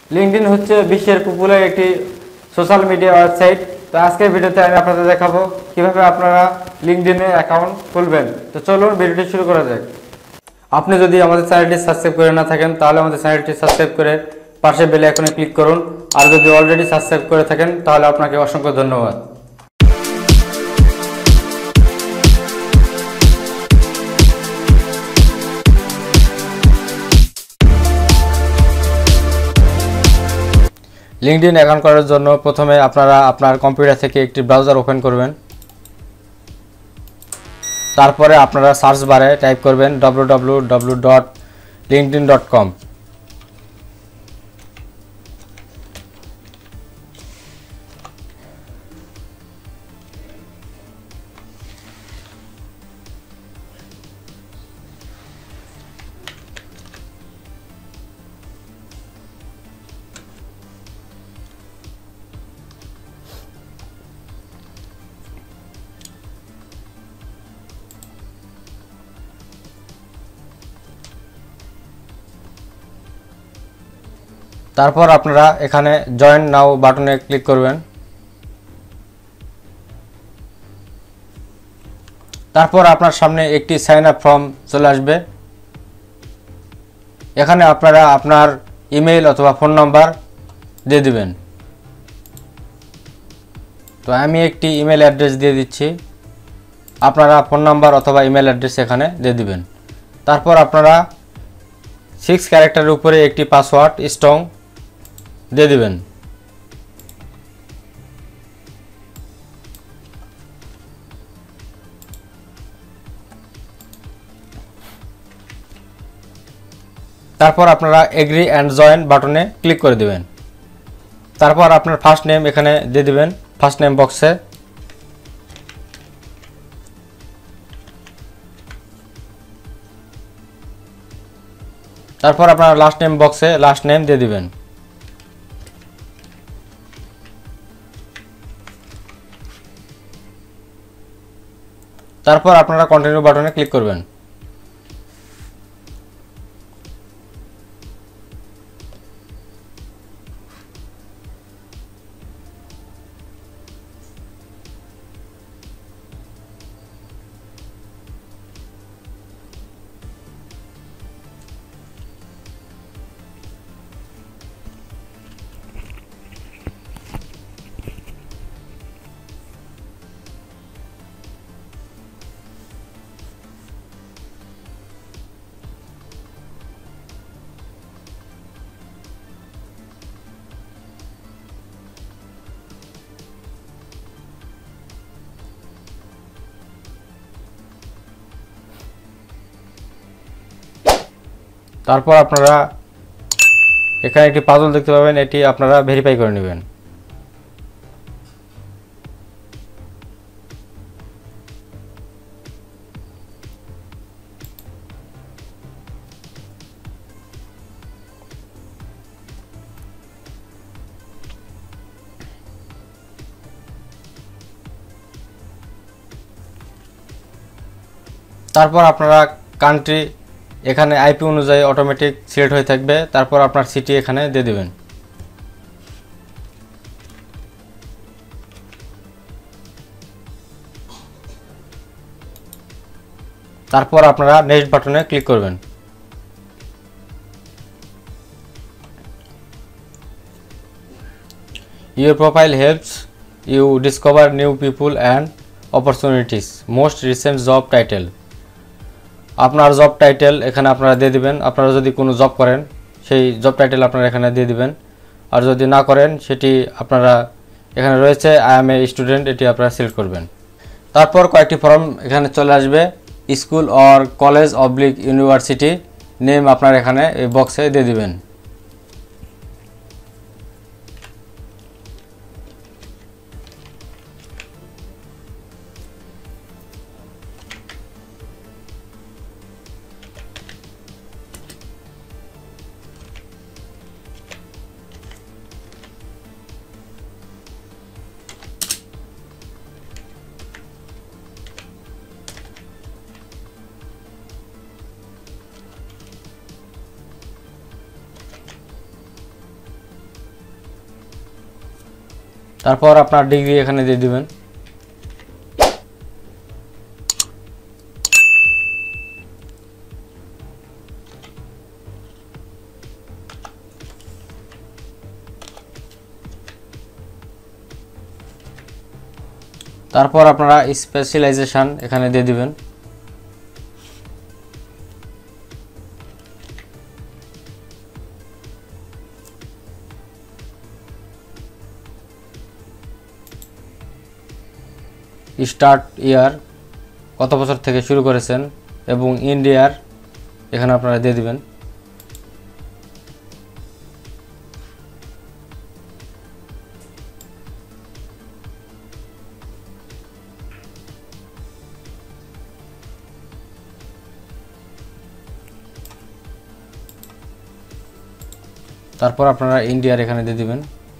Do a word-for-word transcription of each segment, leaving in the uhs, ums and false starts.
LinkedIn হচ্ছে বিশ্বের popular একটি সোশ্যাল মিডিয়া ওয়েবসাইট। তো আজকের ভিডিওতে আমি আপনাদের দেখাবো কিভাবে আপনারা লিঙ্কডইনে অ্যাকাউন্ট খুলবেন। তো চলুন ভিডিওটি শুরু করা যাক। আপনি যদি আমাদের চ্যানেলটি সাবস্ক্রাইব করে না থাকেন তাহলে আমাদের চ্যানেলটি সাবস্ক্রাইব করে পাশে বেল আইকনে ক্লিক করুন। আর যদি অলরেডি সাবস্ক্রাইব করে থাকেন তাহলে আপনাকে অসংখ্য ধন্যবাদ। লিঙ্কডইন অ্যাকাউন্ট করার জন্য প্রথমে আপনারা আপনার কম্পিউটার থেকে একটি ব্রাউজার ওপেন করবেন। তারপরে আপনারা সার্চ বারে টাইপ করবেন W W W dot LinkedIn dot com. তারপর আপনারা এখানে জয়েন নাও বাটনে ক্লিক করবেন। তারপর আপনার সামনে একটি সাইন আপ ফর্ম চলে আসবে। এখানে আপনারা আপনার ইমেল অথবা ফোন নাম্বার দিয়ে দিবেন। তো আমি একটি ইমেল অ্যাড্রেস দিয়ে দিচ্ছি, আপনারা ফোন নাম্বার অথবা ইমেল অ্যাড্রেস এখানে দিয়ে দিবেন। তারপর আপনারা সিক্স ক্যারেক্টারের উপরে একটি পাসওয়ার্ড স্ট্রং দিয়ে দিবেন। তারপর আপনারা এগ্রি অ্যান্ড জয়েন বাটনে ক্লিক করে দিবেন। তারপর আপনার ফার্স্ট নেম এখানে দিয়ে দিবেন ফার্স্ট নেম বক্সে। তারপর আপনার লাস্ট নেম বক্সে লাস্ট নেম দিয়ে দিবেন। তারপর আপনারা কন্টিনিউ বাটনে ক্লিক করবেন। তারপর আপনারা এখানে একটি পাজল দেখতে পাবেন, এটি আপনারা ভেরিফাই করে নেবেন। তারপর আপনারা কান্ট্রি এখানে আইপি অনুযায়ী অটোমেটিক সিলেক্ট হয়ে থাকবে। তারপর আপনার সিটি এখানে দিয়ে দেবেন। তারপর আপনারা নেক্সট বাটনে ক্লিক করবেন। Your profile helps you discover new people and opportunities. Most recent job title. আপনার জব টাইটেল এখানে আপনারা দিয়ে দিবেন। আপনারা যদি কোনো জব করেন সেই জব টাইটেল আপনারা এখানে দিয়ে দিবেন, আর যদি না করেন সেটি আপনারা এখানে রয়েছে আই এম এ স্টুডেন্ট, এটি আপনারা সিলেক্ট করবেন। তারপর কয়েকটি ফর্ম এখানে চলে আসবে, school or college oblique university name আপনারা এখানে এই বক্সে দিয়ে দিবেন। তারপর আপনার ডিগ্রি এখানে দিয়ে দিবেন। তারপর আপনারা স্পেশালাইজেশন এখানে দিয়ে দিবেন। স্টার্ট ইয়ার কত বছর থেকে শুরু করেছেন এবং ইন্ডিয়ার এখানে আপনারা দিয়ে দিবেন। তারপর আপনারা ইন্ডিয়ার এখানে দিয়ে দিবেন।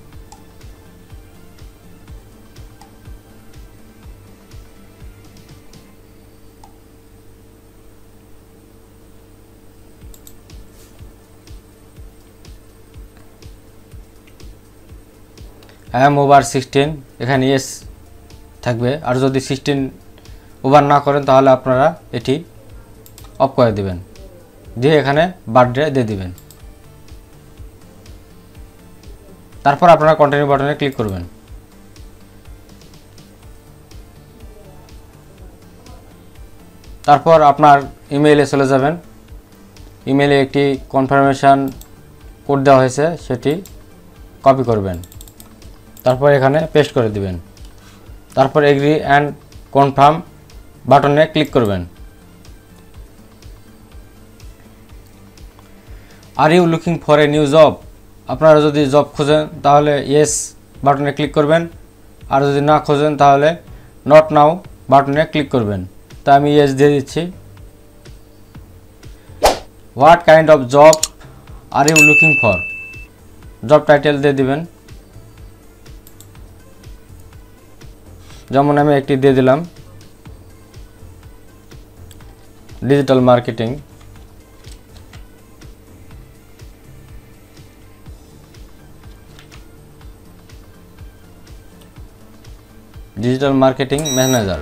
আই এম ওভার সিক্সটিন এখানে ইয়েস থাকবে, আর যদি সিক্সটিন ওভার না করেন তাহলে আপনারা এটি অফ করে দিবেন, দিয়ে এখানে বার্থডে দিয়ে দিবেন। তারপর আপনারা কন্টিনিউ বাটনে ক্লিক করবেন। তারপর আপনার ইমেইলে চলে যাবেন। ইমেইলে একটি কনফার্মেশন কোড দেওয়া হয়েছে, সেটি কপি করবেন, তারপর এখানে পেস্ট করে দিবেন। তারপর এগ্রি অ্যান্ড কনফার্ম বাটনে ক্লিক করবেন। আর you looking for a new job, আপনারা যদি জব খোঁজেন তাহলে ইয়েস বাটনে ক্লিক করবেন, আর যদি না খোঁজেন তাহলে নট নাও বাটনে ক্লিক করবেন। তা আমি ইয়েস দিয়ে দিচ্ছি। What kind of job are you looking for, job title দিয়ে দিবেন। যেমন আমি একটি দিয়ে দিলাম digital marketing. Digital marketing manager.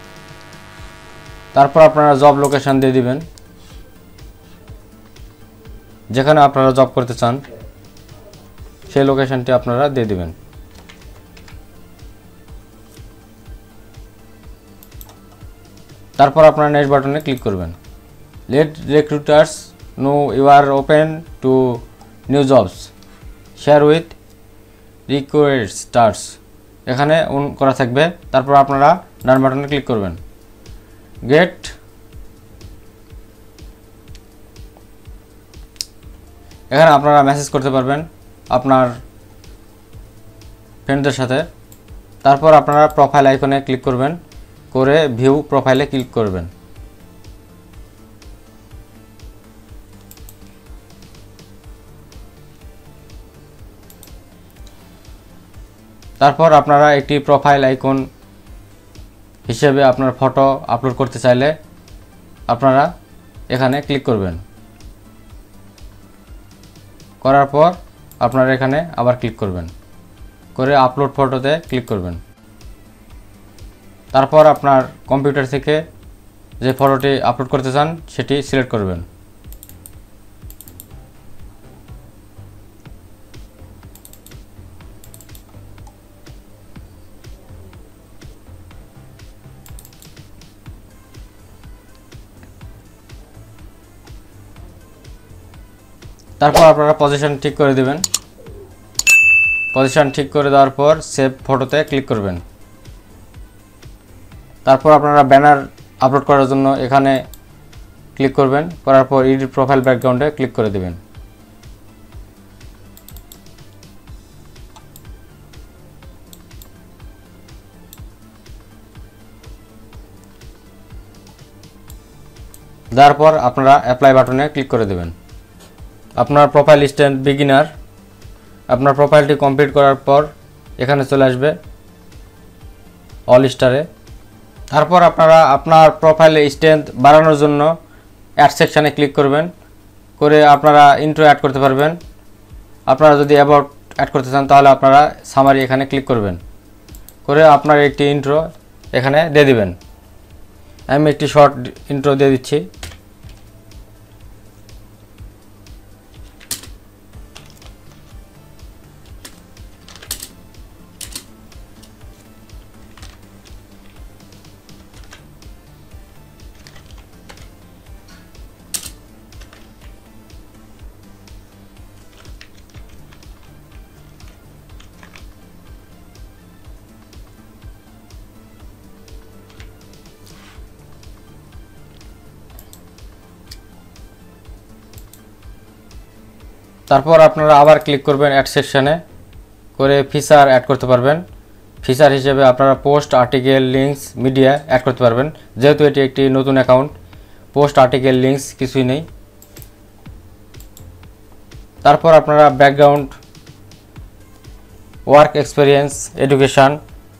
তারপর আপনারা জব লোকেশন দিয়ে দিবেন, যেখানে আপনারা জব করতে চান সেই লোকেশনটি আপনারা দিয়ে দিবেন। তারপর আপনারা নেক্সট বাটনে ক্লিক করবেন। Let recruiters know you are open to new jobs, share with recruiters এখানে অন করা থাকবে। তারপর আপনারা ডান বাটনে ক্লিক করবেন। গেট এখানে আপনারা মেসেজ করতে পারবেন আপনার ফ্রেন্ডদের সাথে। তারপর আপনারা প্রোফাইল আইকনে ক্লিক করবেন, করে ভিউ প্রোফাইলে ক্লিক করবেন। তারপর আপনারা একটি প্রোফাইল আইকন হিসেবে আপনার ফটো আপলোড করতে চাইলে আপনারা এখানে ক্লিক করবেন। করার পর আপনারা এখানে আবার ক্লিক করবেন, করে আপলোড ফটোতে ক্লিক করবেন। তারপর আপনার কম্পিউটার থেকে যে ফটোটি আপলোড করতে চান সেটি সিলেক্ট করবেন। তারপর আপনারা পজিশন ঠিক করে দিবেন। পজিশন ঠিক করে দেওয়ার পর সেভ ফটোতে ক্লিক করবেন। তারপর আপনারা ব্যানার আপলোড করার জন্য এখানে ক্লিক করবেন, করার পর এডিট প্রোফাইল ব্যাকগ্রাউন্ডে ক্লিক করে দিবেন। তারপর আপনারা অ্যাপ্লাই বাটনে ক্লিক করে দেবেন। আপনার প্রোফাইল স্ট্যান্ড বিগিনার, আপনার প্রোফাইলটি কমপ্লিট করার পর এখানে চলে আসবে অল স্টারে। তারপর আপনারা আপনার প্রোফাইলে স্ট্রেংথ বাড়ানোর জন্য অ্যাড সেকশানে ক্লিক করবেন, করে আপনারা ইন্ট্রো অ্যাড করতে পারবেন। আপনারা যদি অ্যাবাউট অ্যাড করতে চান তাহলে আপনারা সামারি এখানে ক্লিক করবেন। করে আপনার একটি ইন্ট্রো এখানে দিয়ে দিবেন। আমি একটি শর্ট ইন্ট্রো দিয়ে দিচ্ছি। তারপর আপনারা আবার ক্লিক করবেন অ্যাড সেকশনে, করে ফিচার অ্যাড করতে পারবেন। ফিচার হিসেবে আপনারা post, article, links, media add করতে পারবেন। যেহেতু এটি একটি নতুন অ্যাকাউন্ট, পোস্ট, আর্টিকেল, লিঙ্কস কিছুই নেই। তারপর আপনারা ব্যাকগ্রাউন্ড, ওয়ার্ক এক্সপিরিয়েন্স, এডুকেশান,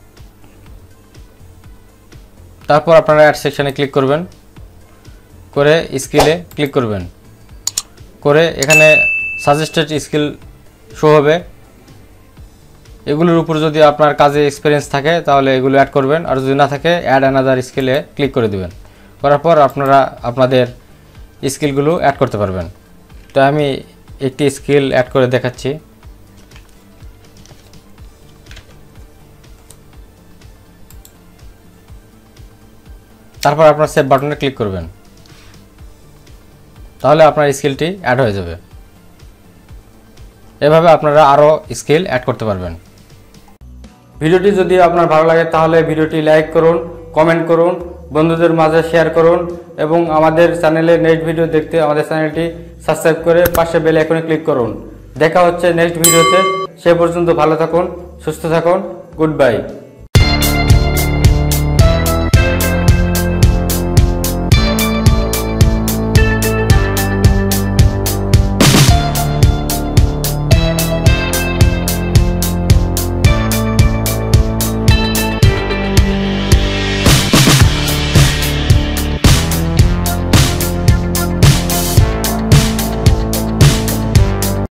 তারপর আপনারা অ্যাড সেকশনে ক্লিক করবেন, করে স্কিলে ক্লিক করবেন, করে এখানে সাজেস্টেড স্কিল শো হবে। এগুলোর উপর যদি আপনার কাজে এক্সপিরিয়েন্স থাকে তাহলে এগুলো অ্যাড করবেন, আর যদি না থাকে অ্যাড অ্যানাদার স্কিলে ক্লিক করে দেবেন। করার পর আপনারা আপনাদের স্কিলগুলো অ্যাড করতে পারবেন। তো আমি একটি স্কিল অ্যাড করে দেখাচ্ছি। তারপর আপনার সেভ বাটনে ক্লিক করবেন, তাহলে আপনার স্কিলটি অ্যাড হয়ে যাবে। এভাবে আপনারা আরও স্কিল অ্যাড করতে পারবেন। ভিডিওটি যদি আপনার ভালো লাগে তাহলে ভিডিওটি লাইক করুন, কমেন্ট করুন, বন্ধুদের মাঝে শেয়ার করুন এবং আমাদের চ্যানেলে নেক্সট ভিডিও দেখতে আমাদের চ্যানেলটি সাবস্ক্রাইব করে পাশে বেল আইকনে ক্লিক করুন। দেখা হচ্ছে নেক্সট ভিডিওতে। সে পর্যন্ত ভালো থাকুন, সুস্থ থাকুন। Good by.